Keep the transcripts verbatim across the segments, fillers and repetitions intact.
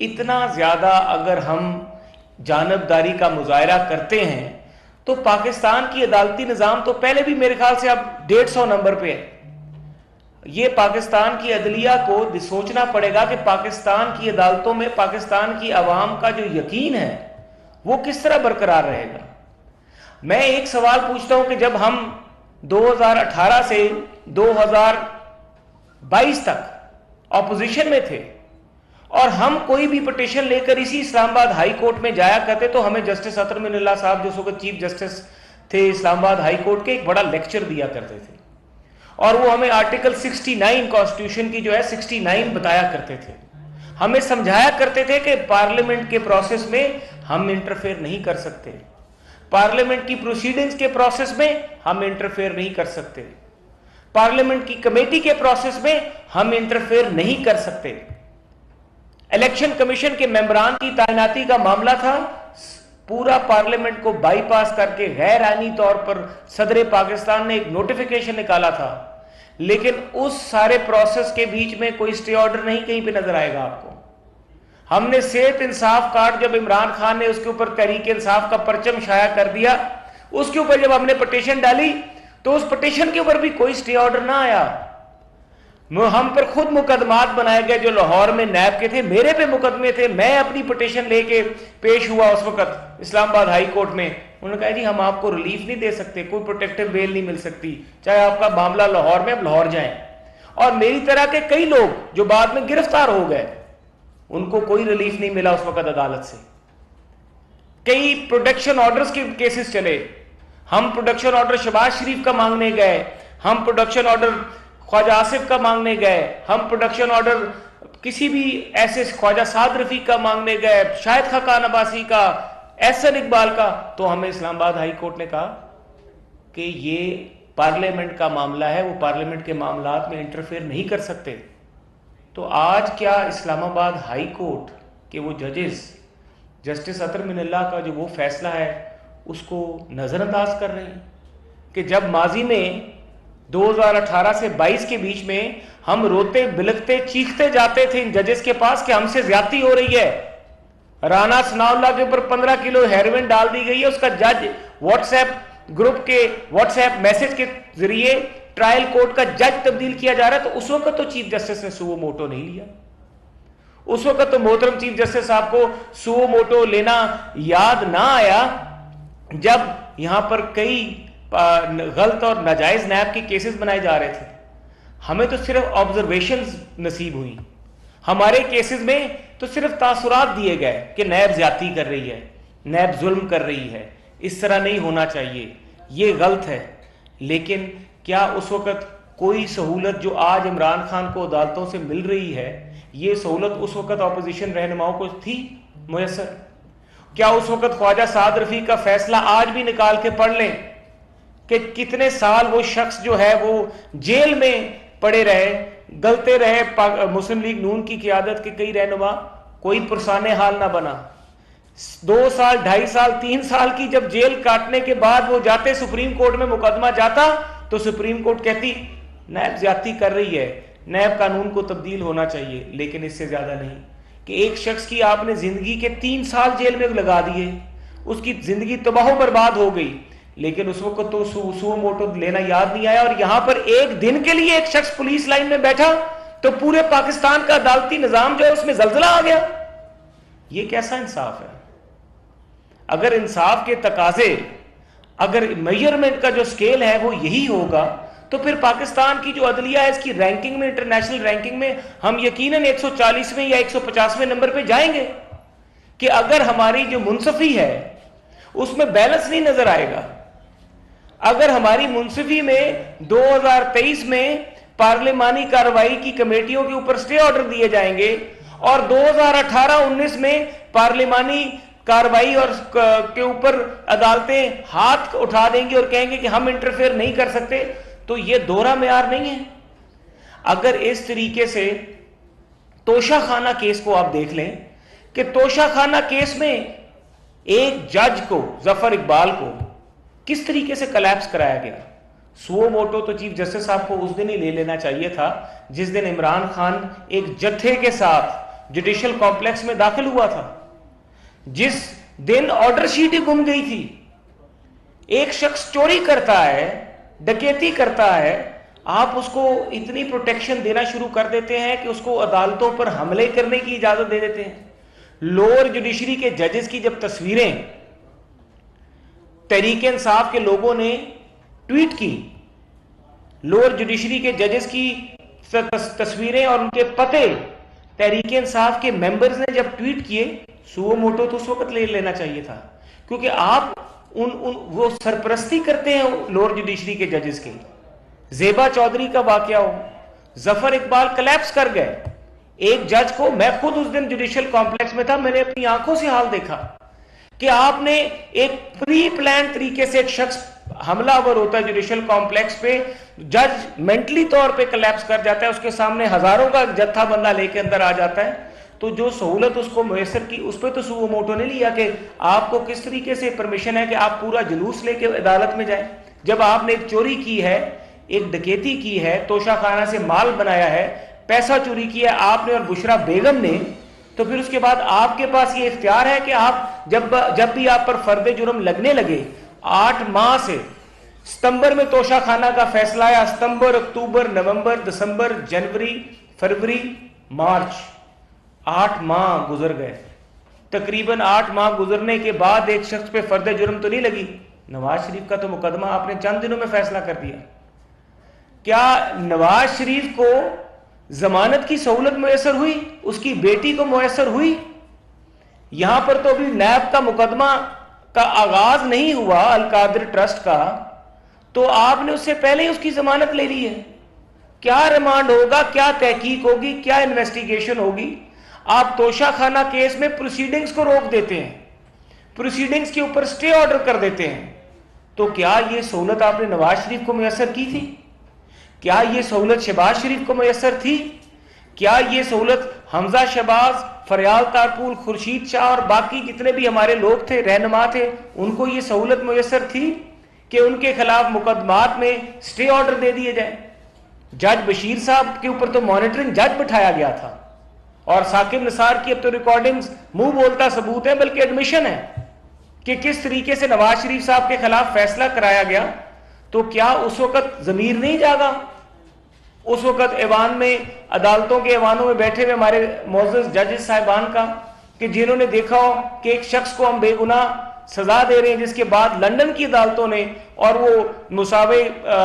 इतना ज्यादा अगर हम जानबदारी का मुजाहरा करते हैं तो पाकिस्तान की अदालती निज़ाम तो पहले भी मेरे ख्याल से अब डेढ़ सौ नंबर पे है। ये पाकिस्तान की अदलिया को सोचना पड़ेगा कि पाकिस्तान की अदालतों में पाकिस्तान की आवाम का जो यकीन है वो किस तरह बरकरार रहेगा। मैं एक सवाल पूछता हूं कि जब हम दो हज़ार अठारह से दो हज़ार बाईस तक ऑपोजिशन में थे और हम कोई भी पिटीशन लेकर इसी इस्लामाबाद हाई कोर्ट में जाया करते तो हमें जस्टिस अतर मिनल्ला साहब जो उस वक्त चीफ जस्टिस थे इस्लामाबाद हाई कोर्ट के, एक बड़ा लेक्चर दिया करते थे और वो हमें आर्टिकल उनहत्तर कॉन्स्टिट्यूशन की जो है उनहत्तर बताया करते थे। हमें समझाया करते थे कि पार्लियामेंट के प्रोसेस में हम इंटरफेयर नहीं कर सकते, पार्लियामेंट की प्रोसीडिंग्स के प्रोसेस में हम इंटरफेयर नहीं कर सकते, पार्लियामेंट की कमेटी के प्रोसेस में हम इंटरफेयर नहीं कर सकते। इलेक्शन कमीशन के मेंबरान की तैनाती का मामला था, पूरा पार्लियामेंट को बाईपास करके गैर आईनी तौर पर सदर पाकिस्तान ने एक नोटिफिकेशन निकाला था, लेकिन उस सारे प्रोसेस के बीच में कोई स्टे ऑर्डर नहीं कहीं पे नजर आएगा आपको। हमने सेहत इंसाफ कार्ड जब इमरान खान ने उसके ऊपर तहरीक इंसाफ का परचम शाया कर दिया, उसके ऊपर जब हमने पिटीशन डाली तो उस पिटीशन के ऊपर भी कोई स्टे ऑर्डर ना आया। हम पर खुद मुकदमात बनाए गए जो लाहौर में नैब के थे, मेरे पे मुकदमे थे, मैं अपनी पिटीशन लेके पेश हुआ उस वक्त इस्लामाबाद हाई कोर्ट में। उन्होंने कहा जी हम आपको रिलीफ नहीं दे सकते, कोई प्रोटेक्टिव बेल नहीं मिल सकती, चाहे आपका मामला लाहौर में अब लाहौर जाए। और मेरी तरह के कई लोग जो बाद में गिरफ्तार हो गए उनको कोई रिलीफ नहीं मिला उस वक्त अदालत से। कई प्रोटेक्शन ऑर्डर्स के केसेस चले, हम प्रोटेक्शन ऑर्डर शहबाज शरीफ का मांगने गए, हम प्रोटेक्शन ऑर्डर ख्वाजा आसिफ का मांगने गए, हम प्रोटेक्शन ऑर्डर किसी भी ऐसे ख्वाजा साद रफीक का मांगने गए, शाहिद खाकान अब्बासी का, एहसन इकबाल का, तो हमें इस्लामाबाद हाई कोर्ट ने कहा कि ये पार्लियामेंट का मामला है, वो पार्लियामेंट के मामलात में इंटरफेयर नहीं कर सकते। तो आज क्या इस्लामाबाद हाई कोर्ट के वो जजेस जस्टिस अतर मिनल्ला का जो वो फैसला है उसको नजरअंदाज कर रहे हैं कि जब माजी में दो हज़ार अठारह से बाईस के बीच में हम रोते बिलखते चीखते जाते थे इन जजेस के पास कि हमसे ज्यादती हो रही है, राना सनाउल्लाह के ऊपर पंद्रह किलो हेरोइन डाल दी गई है, उसका जज व्हाट्सएप ग्रुप के व्हाट्सएप मैसेज के जरिए ट्रायल कोर्ट का जज तब्दील किया जा रहा है। तो उस वक्त तो चीफ जस्टिस ने सुओ मोटो नहीं लिया, उस वक्त तो मोहतरम चीफ जस्टिस साहब को सुओ मोटो लेना याद ना आया जब यहां पर कई गलत और नाजायज नैब के केसेस बनाए जा रहे थे। हमें तो सिर्फ ऑब्जर्वेशंस नसीब हुई, हमारे केसेस में तो सिर्फ तासुरात दिए गए कि नैब ज्यादती कर रही है, नैब जुल्म कर रही है, इस तरह नहीं होना चाहिए, ये गलत है। लेकिन क्या उस वक्त कोई सहूलत जो आज इमरान खान को अदालतों से मिल रही है, ये सहूलत उस वक्त अपोजिशन रहनुमाओं को थी मुयसर? क्या उस वक्त ख्वाजा साद रफीक का फैसला आज भी निकाल के पढ़ लें कि कितने साल वो शख्स जो है वो जेल में पड़े रहे, गलते रहे, मुस्लिम लीग नून की क़ियादत के कई रहनुमा, कोई पुरसाने हाल ना बना। दो साल ढाई साल तीन साल की जब जेल काटने के बाद वो जाते सुप्रीम कोर्ट में मुकदमा जाता तो सुप्रीम कोर्ट कहती नैब ज्यादती कर रही है, नैब कानून को तब्दील होना चाहिए। लेकिन इससे ज्यादा नहीं कि एक शख्स की आपने जिंदगी के तीन साल जेल में लगा दिए, उसकी जिंदगी तबाह बर्बाद हो गई, लेकिन उस वक्त तो सुओ मोटो लेना याद नहीं आया। और यहां पर एक दिन के लिए एक शख्स पुलिस लाइन में बैठा तो पूरे पाकिस्तान का अदालती निजाम जो है उसमें जलजला आ गया। ये कैसा इंसाफ है? अगर इंसाफ के तकाजे, अगर मेजरमेंट का जो स्केल है वो यही होगा तो फिर पाकिस्तान की जो अदलिया है इसकी रैंकिंग में, इंटरनेशनल रैंकिंग में हम यकीनन एक सौ चालीसवें या एक सौ पचासवें नंबर पे जाएंगे कि अगर हमारी जो मुंसफी है उसमें बैलेंस नहीं नजर आएगा। अगर हमारी मुंसफी में दो हज़ार तेईस में पार्लिमानी कार्रवाई की कमेटियों के ऊपर स्टे ऑर्डर दिए जाएंगे और दो हज़ार अठारह उन्नीस में पार्लिमानी कार्रवाई और के ऊपर अदालतें हाथ उठा देंगी और कहेंगे कि हम इंटरफेयर नहीं कर सकते, तो यह दोहरा मेयार नहीं है। अगर इस तरीके से तोशा खाना केस को आप देख लें कि तोशा खाना केस में एक जज को, जफर इकबाल को, किस तरीके से कलैप्स कराया गया। सुओ मोटो तो चीफ जस्टिस साहब को उस दिन ही ले लेना चाहिए था जिस दिन इमरान खान एक जत्थे के साथ जुडिशियल कॉम्प्लेक्स में दाखिल हुआ था। जिस दिन ऑर्डर शीट ही गुम गई थी, एक शख्स चोरी करता है, डकैती करता है, आप उसको इतनी प्रोटेक्शन देना शुरू कर देते हैं कि उसको अदालतों पर हमले करने की इजाजत दे देते हैं। लोअर जुडिशरी के जजेस की जब तस्वीरें तहरीक इंसाफ के लोगों ने ट्वीट की, लोअर जुडिशरी के जजेस की तस्वीरें और उनके पते तहरीक इंसाफ के मेंबर्स ने जब ट्वीट किए, सुओ मोटो तो उस वक्त ले लेना चाहिए था, क्योंकि आप उन उन वो सरपरस्ती करते हैं लोअर जुडिशरी के जजेस के। जेबा चौधरी का वाकया हो, जफर इकबाल कलेप्स कर गए, एक जज को, मैं खुद उस दिन जुडिशियल कॉम्प्लेक्स में था, मैंने अपनी आंखों से हाल देखा कि आपने एक प्री प्लान तरीके से, एक शख्स हमलावर होता है जुडिशियल कॉम्प्लेक्स पे, जज मेंटली तौर पे कलेप्स कर जाता है, उसके सामने हजारों का जत्था बंदा लेके अंदर आ जाता है, तो जो सहूलत उसको मुयसर की उस पर तो सुओ मोटो ने लिया कि आपको किस तरीके से परमिशन है कि आप पूरा जुलूस लेके अदालत में जाए। जब आपने एक चोरी की है, एक डकैती की है, तोशाखाना से माल बनाया है, पैसा चोरी किया है आपने और बुशरा बेगम ने, तो फिर उसके बाद आपके पास ये इख्तियार है कि आप जब जब भी आप पर फर्द जुर्म लगने लगे, आठ माह से सितंबर में तोशाखाना का फैसला आया, सितंबर, अक्टूबर, नवंबर, दिसंबर, जनवरी, फरवरी, मार्च, आठ माह गुजर गए। तकरीबन आठ माह गुजरने के बाद एक शख्स पे फर्द जुर्म तो नहीं लगी। नवाज शरीफ का तो मुकदमा आपने चंद दिनों में फैसला कर दिया। क्या नवाज शरीफ को जमानत की सहूलत मुयसर हुई? उसकी बेटी को मुयसर हुई? यहां पर तो अभी नैब का मुकदमा का आगाज नहीं हुआ, अलकादिर ट्रस्ट का, तो आपने उससे पहले ही उसकी जमानत ले ली है। क्या रिमांड होगा, क्या तहकीक होगी, क्या इन्वेस्टिगेशन होगी? आप तोशाखाना केस में प्रोसीडिंग्स को रोक देते हैं, प्रोसीडिंग्स के ऊपर स्टे ऑर्डर कर देते हैं। तो क्या यह सहूलत आपने नवाज शरीफ को मुयसर की थी? क्या यह सहूलत शहबाज शरीफ को मुयसर थी? क्या यह सहूलत हमजा शहबाज, फरियाल तारपुल, खुर्शीद शाह और बाकी जितने भी हमारे लोग थे, रहनुमा थे, उनको यह सहूलत मुयसर थी कि उनके खिलाफ मुकदमात में स्टे ऑर्डर दे दिए जाए? जज बशीर साहब के ऊपर तो मॉनिटरिंग जज बिठाया गया था, और साकिब निसार की अब तो रिकॉर्डिंग्स मुंह बोलता सबूत है, बल्कि एडमिशन है कि किस तरीके से नवाज शरीफ साहब के खिलाफ फैसला कराया गया। तो क्या उस वक्त जमीर नहीं जागा? उस वक्त ऐवान में, अदालतों के ऐवानों में बैठे हुए हमारे मोअज़्ज़ज़ जजेस साहिबान का, कि जिन्होंने देखा हो कि एक शख्स को हम बेगुनाह सजा दे रहे हैं, जिसके बाद लंदन की अदालतों ने और वो मुसावे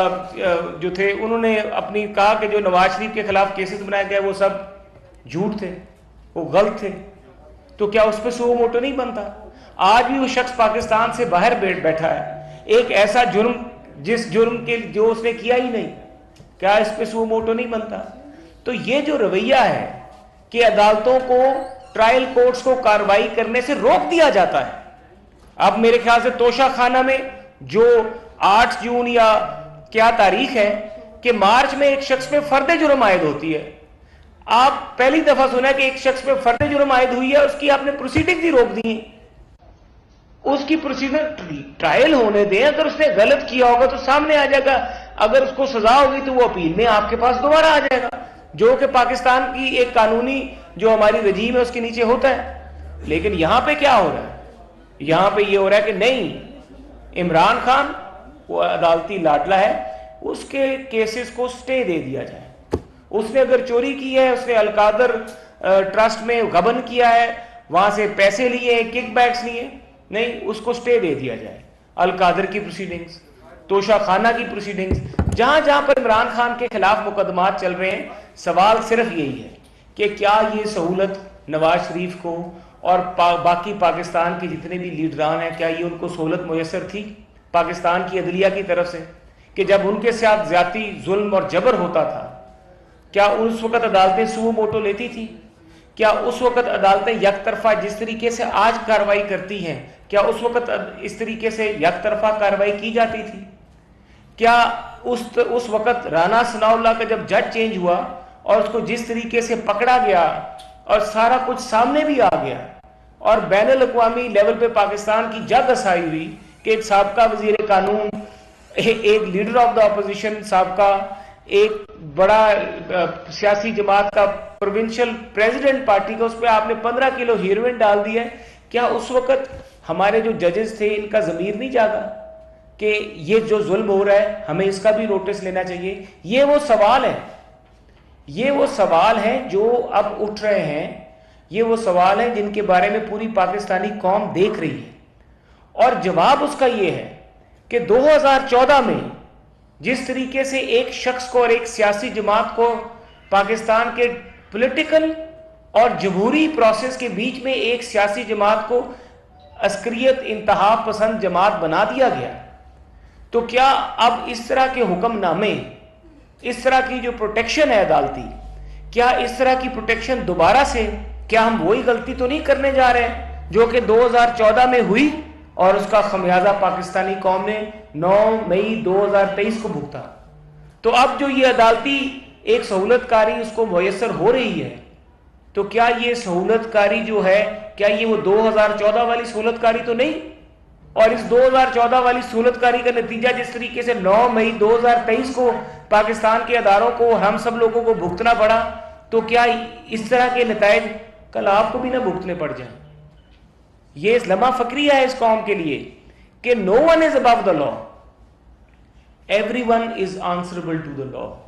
जो थे उन्होंने अपनी कहा कि जो नवाज शरीफ के खिलाफ केसेस बनाए गए वो सब झूठ थे, वो गलत थे। तो क्या उस पर सुओ मोटो नहीं बनता? आज भी वो शख्स पाकिस्तान से बाहर बैठ बैठा है, एक ऐसा जुर्म जिस जुर्म के जो उसने किया ही नहीं, क्या इस पे सुओ मोटो नहीं बनता? तो ये जो रवैया है कि अदालतों को, ट्रायल कोर्ट्स को कार्रवाई करने से रोक दिया जाता है। अब मेरे ख्याल से तोशाखाना में जो आठ जून या क्या तारीख है कि मार्च में एक शख्स पे फर्द जुर्म आयद होती है। आप पहली दफा सुना कि एक शख्स पे फर्द जुर्म आयद हुई है, उसकी आपने प्रोसीडिंग ही रोक दी। उसकी प्रोसीजर ट्रायल होने दें, अगर उसने गलत किया होगा तो सामने आ जाएगा, अगर उसको सजा होगी तो वो अपील में आपके पास दोबारा आ जाएगा, जो कि पाकिस्तान की एक कानूनी जो हमारी रजीम है उसके नीचे होता है। लेकिन यहां पे क्या हो रहा है? यहां पे ये हो रहा है कि नहीं, इमरान खान वो अदालती लाडला है, उसके केसेस को स्टे दे दिया जाए। उसने अगर चोरी की है, उसने अलकादर ट्रस्ट में गबन किया है, वहां से पैसे लिए, किकबैक्स लिए, नहीं, उसको स्टे दे दिया जाए। अलकादर की प्रोसीडिंग्स, तोशाखाना की प्रोसीडिंग्स, जहां जहां पर इमरान खान के खिलाफ मुकदमात चल रहे हैं, सवाल सिर्फ यही है कि क्या ये सहूलत नवाज शरीफ को और पा, बाकी पाकिस्तान के जितने भी लीडरान हैं, क्या ये उनको सहूलत मुयसर थी पाकिस्तान की अदलिया की तरफ से कि जब उनके साथ ज्यादती, जुल्म और जबर होता था, क्या उस वक्त अदालतें सुओ मोटो लेती थी? क्या उस वक्त अदालतें यकतरफा जिस तरीके से आज कार्रवाई करती हैं, क्या उस वक्त इस तरीके से यकतरफा कार्रवाई की जाती थी? क्या उस उस वक्त राना सनाउल्लाह का जब जज चेंज हुआ और उसको जिस तरीके से पकड़ा गया और सारा कुछ सामने भी आ गया और बैनुल अक़वामी लेवल पे पाकिस्तान की जग असाई हुई कि एक साबका वजीर कानून, एक लीडर ऑफ द अपोजिशन साबका, एक बड़ा सियासी जमात का प्रोविंशियल प्रेसिडेंट पार्टी का, उस पर आपने पंद्रह किलो हीरोइन डाल दिया है। क्या उस वक्त हमारे जो जजेस थे इनका जमीर नहीं जागा कि ये जो जुल्म हो रहा है हमें इसका भी नोटिस लेना चाहिए? ये वो सवाल है, ये वो सवाल हैं जो अब उठ रहे हैं, ये वो सवाल हैं जिनके बारे में पूरी पाकिस्तानी कौम देख रही है। और जवाब उसका ये है कि दो हज़ार चौदह में जिस तरीके से एक शख्स को और एक सियासी जमात को पाकिस्तान के पॉलिटिकल और जमहूरी प्रोसेस के बीच में एक सियासी जमात को अस्करियत इंतहा पसंद जमात बना दिया गया, तो क्या अब इस तरह के हुक्मनामे, इस तरह की जो प्रोटेक्शन है अदालती, क्या इस तरह की प्रोटेक्शन दोबारा से, क्या हम वही गलती तो नहीं करने जा रहे हैं जो कि दो हज़ार चौदह में हुई और उसका खमियाजा पाकिस्तानी कौम ने नौ मई दो हज़ार तेईस को भुगता? तो अब जो ये अदालती एक सहूलतकारी उसको मुयसर हो रही है, तो क्या ये सहूलतकारी जो है, क्या ये वो दो हज़ार चौदह वाली सहूलतकारी तो नहीं? और इस दो हज़ार चौदह वाली सहूलतकारी का नतीजा जिस तरीके से नौ मई दो हज़ार तेईस को पाकिस्तान के अदारों को, हम सब लोगों को भुगतना पड़ा, तो क्या इस तरह के नतायज कल आपको भी ना भुगतने पड़ जाए? ये इस्लामा फक्रिया है इस कौम के लिए कि no one is above the law, everyone is answerable to the law,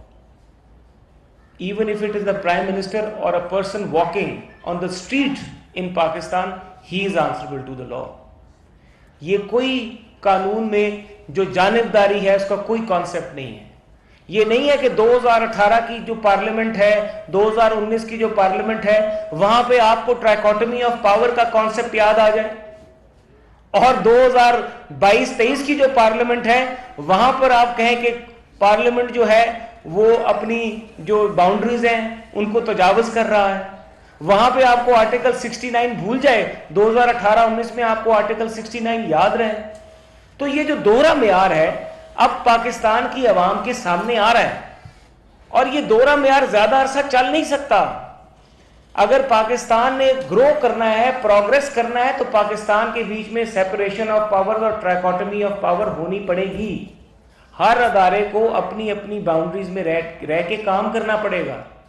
even if it is the prime minister or a person walking on the street in Pakistan, he is answerable to the law. ये कोई कानून में जो जानिबदारी है उसका कोई concept नहीं है। ये नहीं है कि दो हज़ार अठारह की जो पार्लियामेंट है, दो हज़ार उन्नीस की जो पार्लियामेंट है, वहां पे आपको ट्राइकोटमी ऑफ पावर का कॉन्सेप्ट याद आ जाए, और दो हज़ार बाईस तेईस की जो पार्लियामेंट है वहां पर आप कहें कि पार्लियामेंट जो है वो अपनी जो बाउंड्रीज हैं उनको तजावज कर रहा है। वहां पे आपको आर्टिकल उनहत्तर भूल जाए, दो हज़ार अठारह उन्नीस में आपको आर्टिकल उनहत्तर याद रहे। तो ये जो दोहरा मेयार है अब पाकिस्तान की आवाम के सामने आ रहा है, और ये दोहरा मेयार ज्यादा अरसा चल नहीं सकता। अगर पाकिस्तान ने ग्रो करना है, प्रोग्रेस करना है, तो पाकिस्तान के बीच में सेपरेशन ऑफ पावर और ट्राइकोटमी ऑफ पावर होनी पड़ेगी। हर अदारे को अपनी अपनी बाउंड्रीज में रह, रह के काम करना पड़ेगा।